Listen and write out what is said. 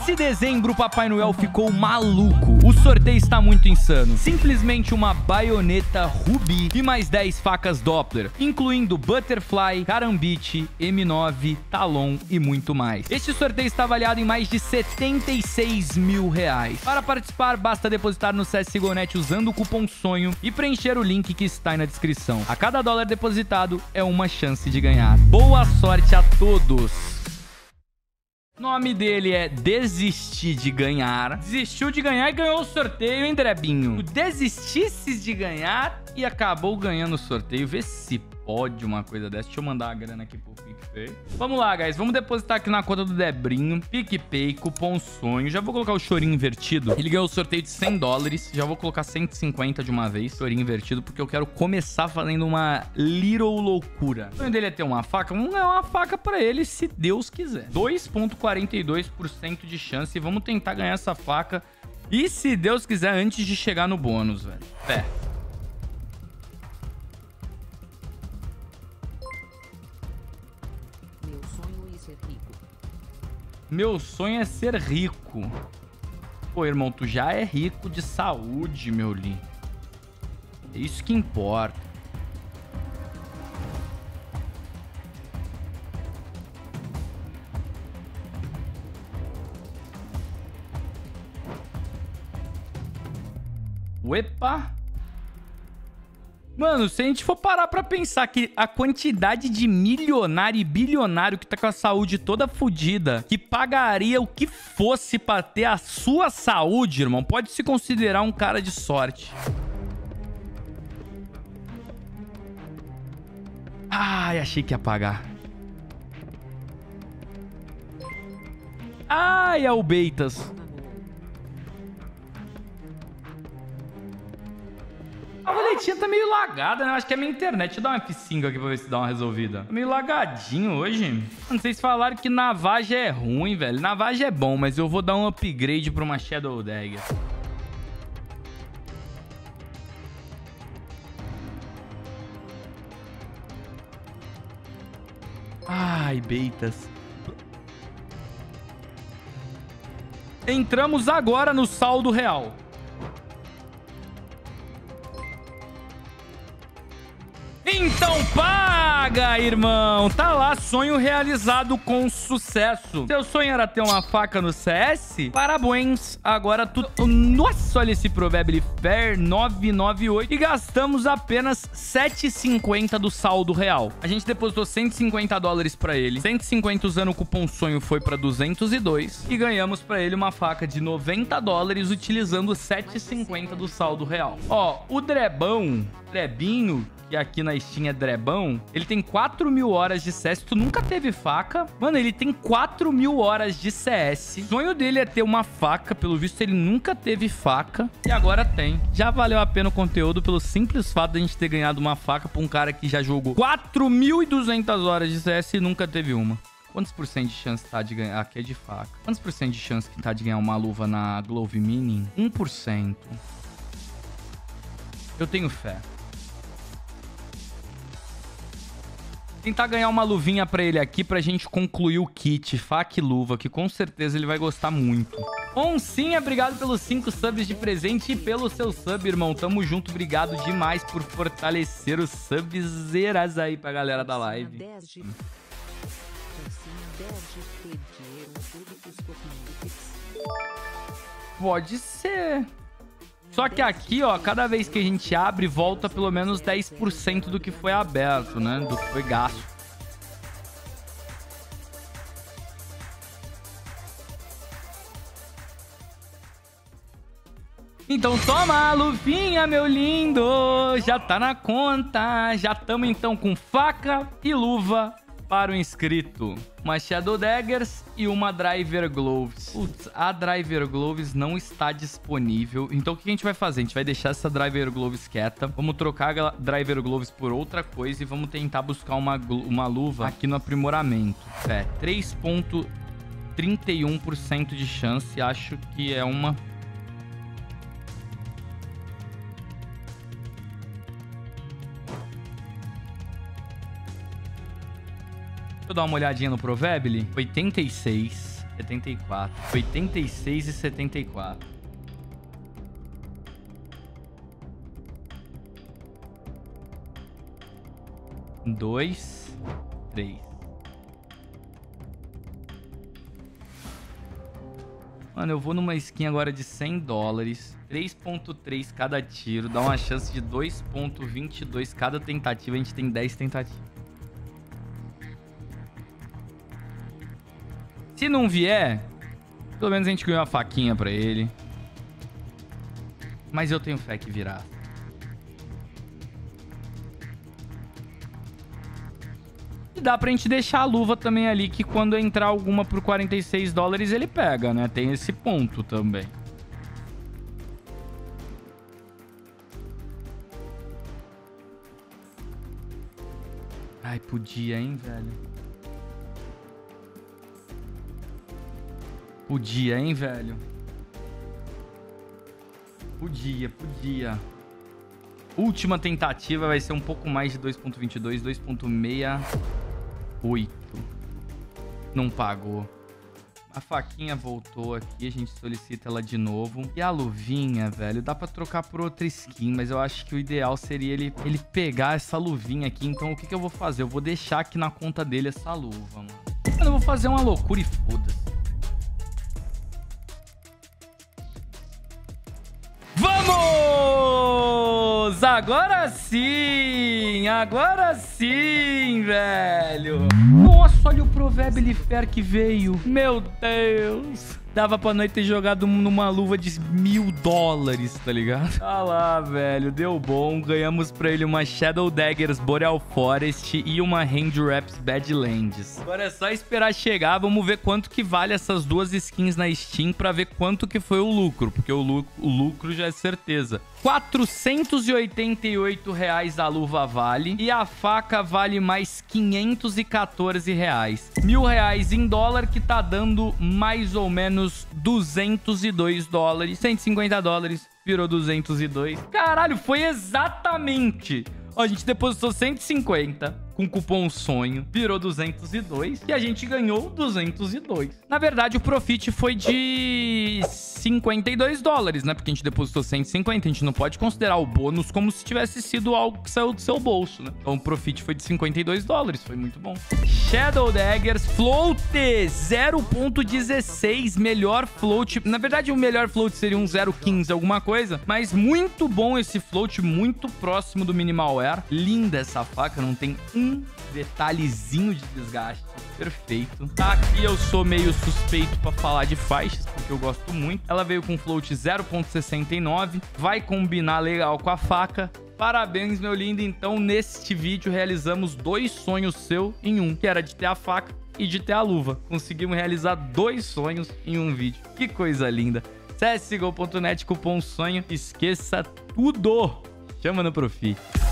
Esse dezembro o Papai Noel ficou maluco. O sorteio está muito insano. Simplesmente uma baioneta Ruby e mais 10 facas Doppler, incluindo Butterfly, Karambit, M9, Talon e muito mais. Este sorteio está avaliado em mais de 76 mil reais. Para participar, basta depositar no CSGO.net usando o cupom SONHO e preencher o link que está aí na descrição. A cada dólar depositado é uma chance de ganhar. Boa sorte a todos! O nome dele é Desistir de Ganhar. Desistiu de ganhar e ganhou o sorteio, hein, Drebinho? Tu desistisses de ganhar e acabou ganhando o sorteio. Vê se pode uma coisa dessa. Deixa eu mandar a grana aqui pro PicPay. Vamos lá, guys. Vamos depositar aqui na conta do Debrinho. PicPay, cupom SONHO. Já vou colocar o chorinho invertido. Ele ganhou o sorteio de 100 dólares. Já vou colocar 150 de uma vez. Chorinho invertido, porque eu quero começar fazendo uma little loucura. O sonho dele é ter uma faca. Vamos ganhar uma faca pra ele, se Deus quiser. 2,42% de chance. E vamos tentar ganhar essa faca. E se Deus quiser, antes de chegar no bônus, velho. Fé. Meu sonho é ser rico. Pô, irmão, tu já é rico de saúde, meu lindo. É isso que importa. Uepa! Mano, se a gente for parar pra pensar que a quantidade de milionário e bilionário que tá com a saúde toda fodida, que pagaria o que fosse pra ter a sua saúde, irmão, pode se considerar um cara de sorte. Ai, achei que ia pagar. Ai, é o Beitas. A roletinha tá meio lagada, né? Acho que é minha internet. Deixa eu dar uma F5 aqui pra ver se dá uma resolvida. Tá meio lagadinho hoje. Não sei se falaram que Navaja é ruim, velho. Navaja é bom, mas eu vou dar um upgrade pra uma Shadow Dagger. Ai, Beitas. Entramos agora no saldo real. Então paga, irmão. Tá lá, sonho realizado com sucesso. Seu sonho era ter uma faca no CS? Parabéns. Agora tu... Nossa, olha esse Provérbio Fair 998. E gastamos apenas 7,50 do saldo real. A gente depositou 150 dólares pra ele. 150 usando o cupom SONHO foi pra 202. E ganhamos pra ele uma faca de 90 dólares utilizando 7,50 do saldo real. Ó, o Drebinho, que aqui na Steam é Drebão, ele tem 4 mil horas de CS. Tu nunca teve faca? Mano, ele tem 4 mil horas de CS. O sonho dele é ter uma faca. Pelo visto, ele nunca teve faca. E agora tem. Já valeu a pena o conteúdo pelo simples fato de a gente ter ganhado uma faca pra um cara que já jogou 4.200 horas de CS e nunca teve uma. Quantos por cento de chance tá de ganhar? Aqui é de faca. Quantos por cento de chance que tá de ganhar uma luva na Glove Mini? 1%. Eu tenho fé. Tentar ganhar uma luvinha pra ele aqui pra gente concluir o kit faca e luva, que com certeza ele vai gostar muito. Oncinha, obrigado pelos 5 subs de presente e pelo seu sub, irmão. Tamo junto, obrigado demais por fortalecer os subzeras aí pra galera da live. Pode ser. Só que aqui, ó, cada vez que a gente abre, volta pelo menos 10% do que foi aberto, né? Do que foi gasto. Então toma, luvinha, meu lindo. Já tá na conta. Já tamo então com faca e luva para o inscrito. Uma Shadow Daggers e uma Driver Gloves. Putz, a Driver Gloves não está disponível. Então o que a gente vai fazer? A gente vai deixar essa Driver Gloves quieta. Vamos trocar a Driver Gloves por outra coisa e vamos tentar buscar uma luva aqui no aprimoramento. 3,31% de chance. Acho que é uma... Deixa eu dar uma olhadinha no Provérbio. 86. 74. 86 e 74. 2, 3. Mano, eu vou numa skin agora de $100. 3.3 cada tiro. Dá uma chance de 2.22 cada tentativa. A gente tem 10 tentativas. Se não vier, pelo menos a gente ganhou uma faquinha pra ele. Mas eu tenho fé que virá. E dá pra gente deixar a luva também ali, que quando entrar alguma por $46 ele pega, né? Tem esse ponto também. Ai, podia, hein, velho? Podia, hein, velho? Podia. Última tentativa vai ser um pouco mais de 2.22, 2.68. Não pagou. A faquinha voltou aqui, a gente solicita ela de novo. E a luvinha, velho, dá pra trocar por outra skin, mas eu acho que o ideal seria ele pegar essa luvinha aqui. Então o que eu vou fazer? Eu vou deixar aqui na conta dele essa luva, mano. Eu vou fazer uma loucura e foda-se. Vamos! Agora sim, velho. Nossa, olha o Provérbio Elifer que veio. Meu Deus. Dava pra nós ter jogado numa luva de $1000, tá ligado? Ah lá, velho. Deu bom. Ganhamos pra ele uma Shadow Daggers Boreal Forest e uma Hand Wraps Badlands. Agora é só esperar chegar. Vamos ver quanto que vale essas duas skins na Steam pra ver quanto que foi o lucro. Porque o lucro já é certeza. R$488 a luva vale. E a faca vale mais R$514. R$1.000 em dólar, que tá dando mais ou menos $202. $150 virou 202. Caralho, foi exatamente... Ó, a gente depositou 150 com cupom sonho, virou 202 e a gente ganhou 202. Na verdade, o profit foi de $52, né? Porque a gente depositou 150, a gente não pode considerar o bônus como se tivesse sido algo que saiu do seu bolso, né? Então o profit foi de $52, foi muito bom. Shadow Daggers, float 0.16, melhor float. Na verdade, o melhor float seria um 0.15, alguma coisa, mas muito bom esse float, muito próximo do minimal wear. Linda essa faca, não tem um detalhezinho de desgaste. Perfeito. Aqui eu sou meio suspeito pra falar de faixas, porque eu gosto muito. Ela veio com float 0.69, vai combinar legal com a faca. Parabéns, meu lindo. Então, neste vídeo, realizamos 2 sonhos seu em um, que era de ter a faca e de ter a luva. Conseguimos realizar 2 sonhos em um vídeo. Que coisa linda. CSGO.net, cupom sonho. Esqueça tudo. Chama no Profit.